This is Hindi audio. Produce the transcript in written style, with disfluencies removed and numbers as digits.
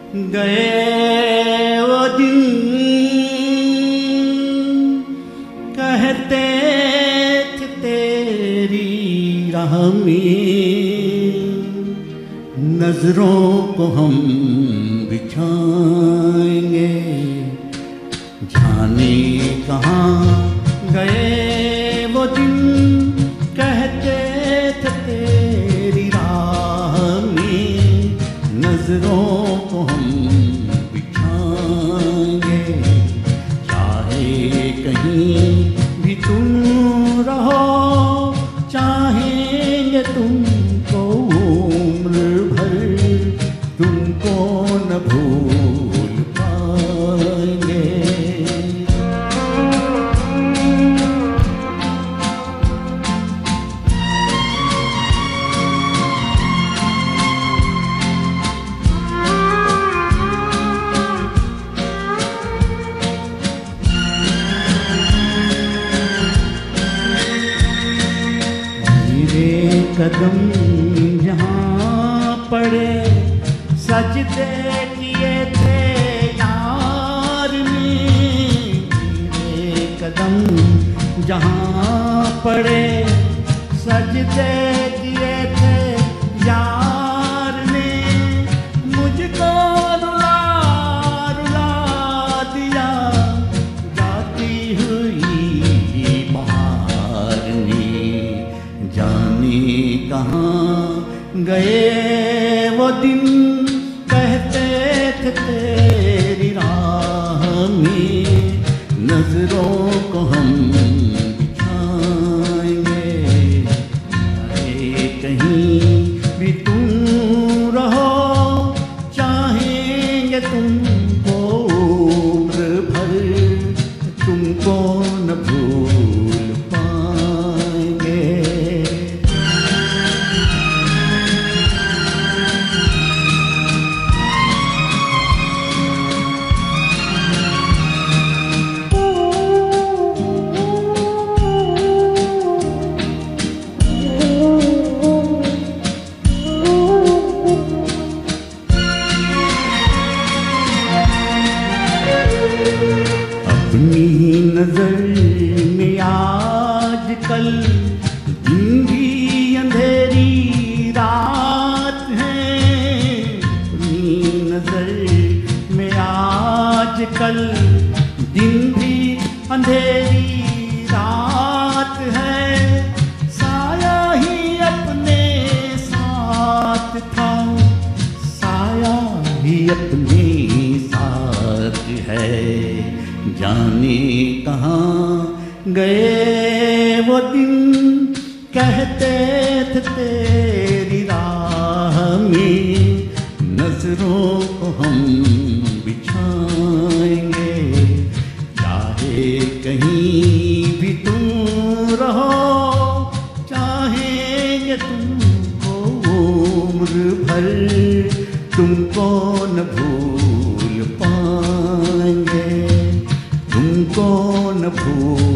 गए वो दिन कहते थे तेरी राह में नजरों को हम बिछाएंगे, जाने कहाँ गए वो दिन कहते थे तेरी राह में नजरों को हम बिछाएंगे, चाहे कहीं भी तुम रहो चाहेंगे तुमको उम्र भर, तुमको न भूल पाएंगे। कदम जहाँ पड़े सजदे किए थे यार ने, मेरे कदम जहाँ पड़े सजदे किए थे यार ने, मुझको रुला रुला दिया जाती हुई बहार ने, जाने कहाँ गए वो दिन कहते थे तेरी राह में नजरों को हम बिछाएंगे, चाहे कहीं भी तुम रहो चाहेंगे तुमको उम्र भर, तुमको न भूल पाएंगे। अपनी नजर में आजकल दिन भी अंधेरी रात है, अपनी नजर में आजकल दिन भी अंधेरी रात है, साया ही अपने साथ था, साया ही अपने साथ है, जाने कहाँ गए वो दिन कहते थे तेरी राह में नजरों को हम बिछाएंगे, चाहे कहीं भी तुम रहो चाहेंगे तुमको उम्र भर, तुमको न भूल पाएंगे, तुमको न भूल